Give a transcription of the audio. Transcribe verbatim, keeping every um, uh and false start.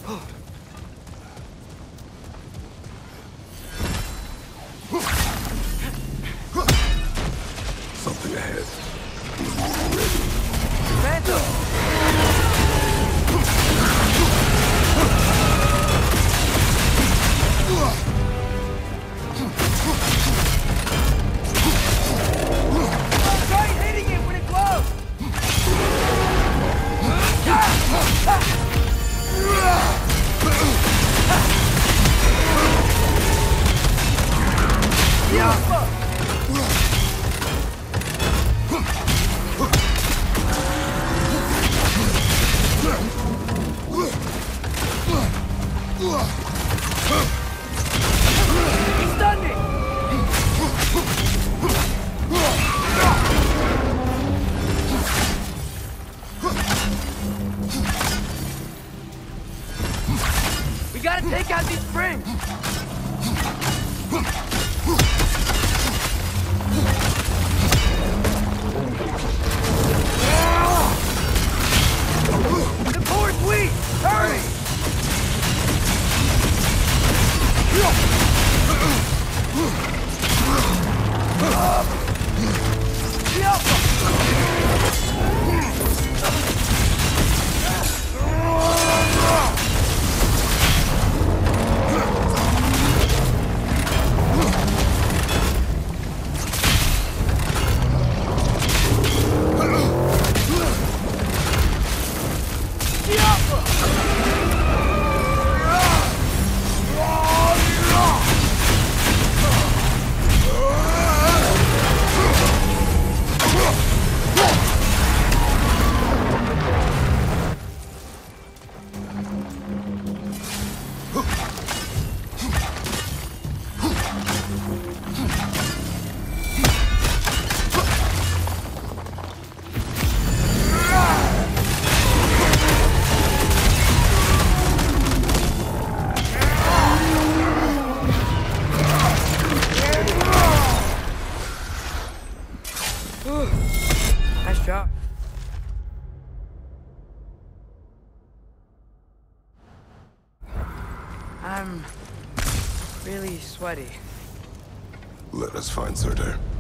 Something ahead. Phantom! Try hitting it when it glows! He stunned me! We gotta take out these springs! The core's weak! Hurry! Nice job. I'm really sweaty. Let us find Surtur.